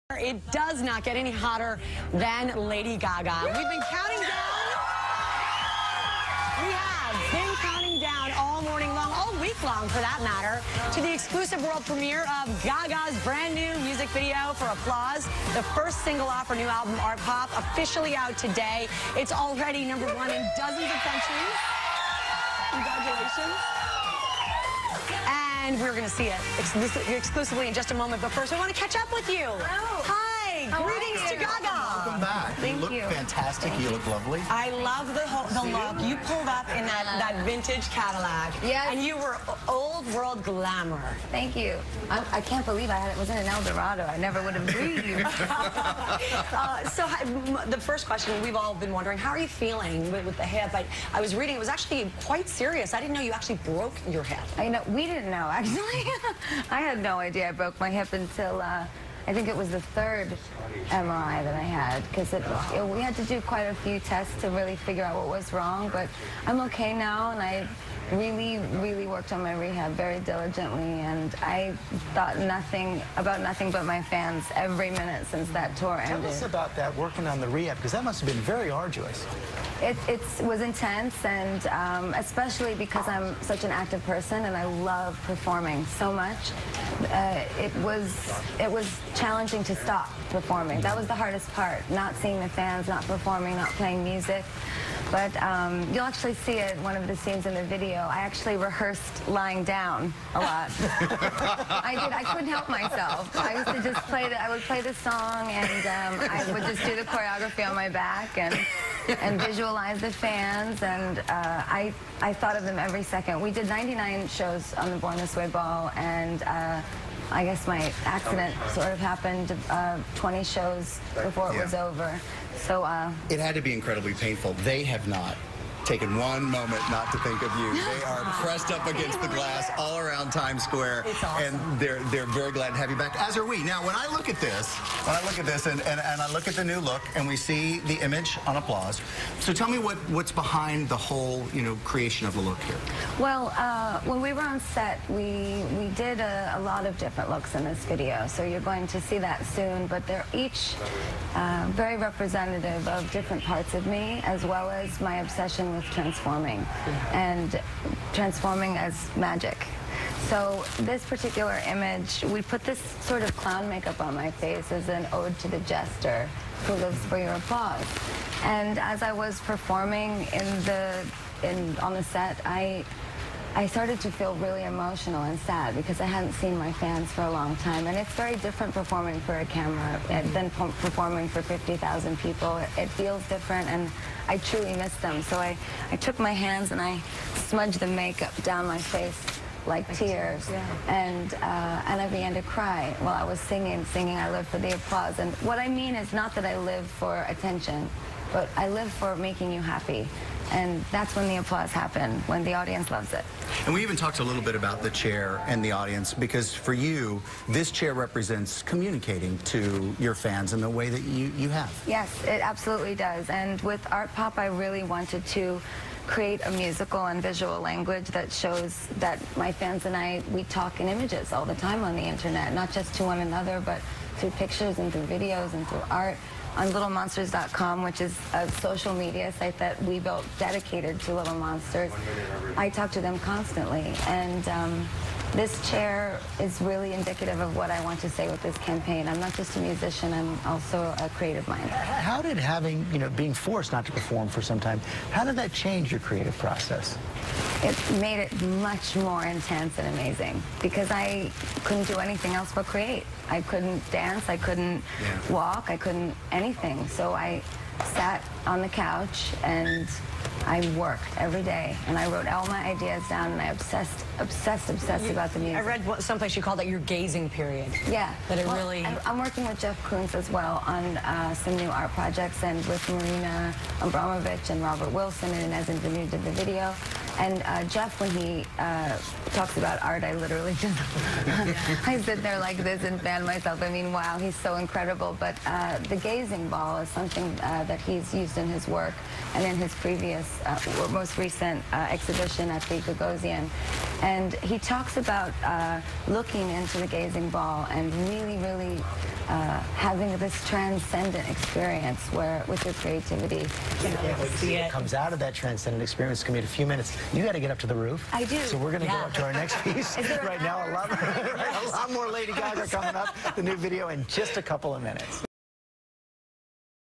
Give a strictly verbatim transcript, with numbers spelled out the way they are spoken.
It does not get any hotter than Lady Gaga. We've been counting down. We have been counting down all morning long, all week long for that matter, to the exclusive world premiere of Gaga's brand new music video for Applause, the first single off her new album, Art Pop, officially out today. It's already number one in dozens of countries. Congratulations. And we're going to see it exclusively in just a moment. But first, we want to catch up with you. Hello. Hi. How Greetings to Gaga. Welcome back. Thank you look you. fantastic. Thank you you. look lovely. I love the whole, the look. You pulled up in that, that vintage Cadillac. Yes. And you were old world glamour. Thank you. I, I can't believe I had it was in an Eldorado. I never would have dreamed. uh, so hi, the first question we've all been wondering, how are you feeling with, with the hip? I, I was reading it was actually quite serious. I didn't know you actually broke your hip. I know we didn't know actually. I had no idea I broke my hip until uh, I think it was the third M R I that I had, because it, it, we had to do quite a few tests to really figure out what was wrong. But I'm okay now, and I really, really worked on my rehab very diligently, and I thought nothing about nothing but my fans every minute since that tour ended. Tell us about that, working on the rehab, because that must have been very arduous. It it's, was intense, and um, especially because I'm such an active person and I love performing so much. Uh, it was it was challenging to stop performing. That was the hardest part, not seeing the fans, not performing, not playing music. But um, you'll actually see it in one of the scenes in the video. I actually rehearsed lying down a lot. I did. I couldn't help myself. I used to just play the, I would play the song, and um, I would just do the choreography on my back and and visualize the fans. And uh, I I thought of them every second. We did ninety-nine shows on the Born This Way Ball, and uh, I guess my accident sort of happened uh, twenty shows before it Yeah. was over. So uh, It had to be incredibly painful. They have not taken one moment not to think of you. They are pressed up against the glass all around Times Square. It's awesome. And they're they're very glad to have you back, as are we. Now, when I look at this, when I look at this and, and, and I look at the new look, and we see the image on Applause, so tell me what, what's behind the whole, you know, creation of the look here. Well, uh, when we were on set, we we did a, a lot of different looks in this video, so you're going to see that soon. But they're each uh, very representative of different parts of me, as well as my obsession with transforming and transforming as magic. So this particular image, we put this sort of clown makeup on my face as an ode to the jester who lives for your applause. And as I was performing in the in on the set, I I started to feel really emotional and sad because I hadn't seen my fans for a long time. And it's very different performing for a camera than performing for fifty thousand people. It feels different, and I truly miss them. So I, I took my hands and I smudged the makeup down my face like tears, yeah. and uh, and I began to cry while I was singing, singing I Live for the Applause. And what I mean is not that I live for attention, but I live for making you happy. And that's when the applause happens, when the audience loves it. And we even talked a little bit about the chair and the audience, because for you, this chair represents communicating to your fans in the way that you, you have. Yes, it absolutely does. And with Art Pop, I really wanted to create a musical and visual language that shows that my fans and I, we talk in images all the time on the internet, not just to one another, but through pictures and through videos and through art. On Little Monsters dot com, which is a social media site that we built dedicated to Little Monsters, I talk to them constantly. And um, this chair is really indicative of what I want to say with this campaign. I'm not just a musician, I'm also a creative mind. How did having, you know, being forced not to perform for some time, how did that change your creative process? It made it much more intense and amazing, because I couldn't do anything else but create. I couldn't dance, I couldn't yeah. walk, I couldn't anything. So I sat on the couch and I worked every day, and I wrote all my ideas down, and I obsessed, obsessed, obsessed you, about the music. I read someplace you called it your gazing period. Yeah. That it well, really... I'm working with Jeff Koons as well on uh, some new art projects, and with Marina Abramovich and Robert Wilson and Inez Invenue did the video. And uh, Jeff, when he uh, talks about art, I literally just, I sit there like this and fan myself. I mean, wow, he's so incredible. But uh, the gazing ball is something uh, that he's used in his work and in his previous, uh, or most recent uh, exhibition at the Gagosian. And he talks about uh, looking into the gazing ball and really, really uh, having this transcendent experience where, with your creativity. I can't wait to see what comes out of that transcendent experience. It's going to be in a few minutes. You got to get up to the roof. I do. So we're going to Yeah. go up to our next piece right now. A lot, a lot more Lady Gaga coming up. The new video in just a couple of minutes.